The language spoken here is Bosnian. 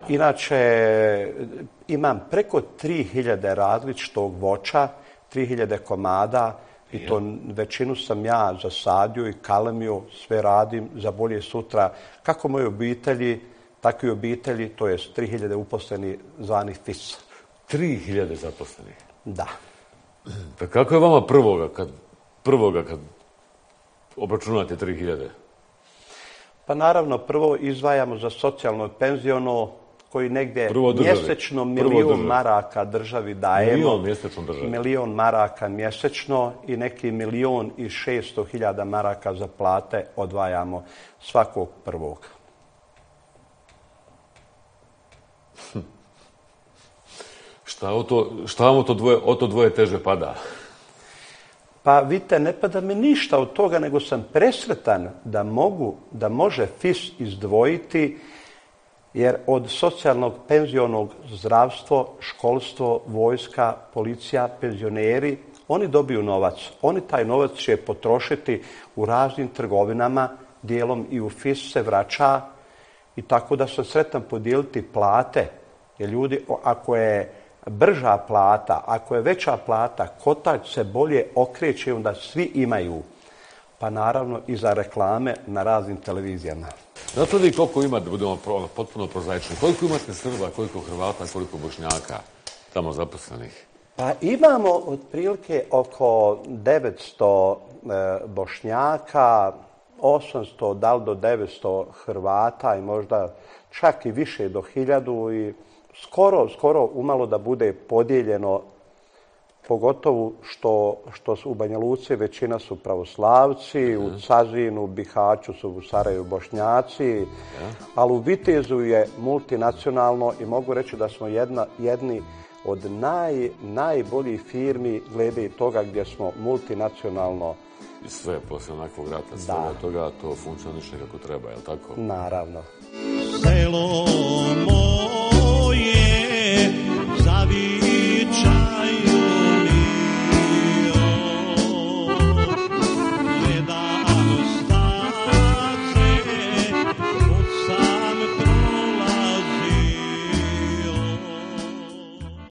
Inače, imam preko 3000 različitog voća, 3000 komada i to većinu sam ja zasadio i kalemio, sve radim za bolje sutra. Kako moje obitelji, tako i obitelji, to je 3000 uposlenih zvanih FIS. 3000 zaposlenih? Da. Pa kako je vama prvoga kad obračunate 3000? Pa naravno, prvo izdvajamo za socijalno i penziono, koji negdje mjesečno milion maraka državi dajemo. Milion mjesečno državi? Milion maraka mjesečno i neki 1.600.000 maraka za plate odvajamo svakog prvog. Šta vam od to dvoje teže pada? Pa vidite, ne pada mi ništa od toga, nego sam presretan da može FIS izdvojiti, jer od socijalnog, penzionog, zdravstvo, školstvo, vojska, policija, penzioneri, oni dobiju novac. Oni taj novac će potrošiti u raznim trgovinama, dijelom i u FIS se vraća, i tako da sam sretan podijeliti plate, jer ljudi, ako je brža plata, ako je veća plata, kotač se bolje okreće, onda svi imaju. Pa naravno i za reklame na raznim televizijama. Znate li koliko ima, da budemo potpuno prozaični, koliko imate Srba, koliko Hrvata, koliko Bošnjaka tamo zaposlenih? Pa imamo otprilike oko 900 Bošnjaka, 800, da li do 900 Hrvata i možda čak i više do 1000 i skoro umalo da bude podijeljeno, pogotovo što su u Banja Luci većina su pravoslavci, u Cazinu, Bihaću su u Sarajevu Bošnjaci, ali u Vitezu je multinacionalno i mogu reći da smo jedni od najboljih firmi glede toga gdje smo multinacionalno. I sve, poslije onakvog rata, svega toga, to funkcioniše kako treba, je li tako? Naravno. Selo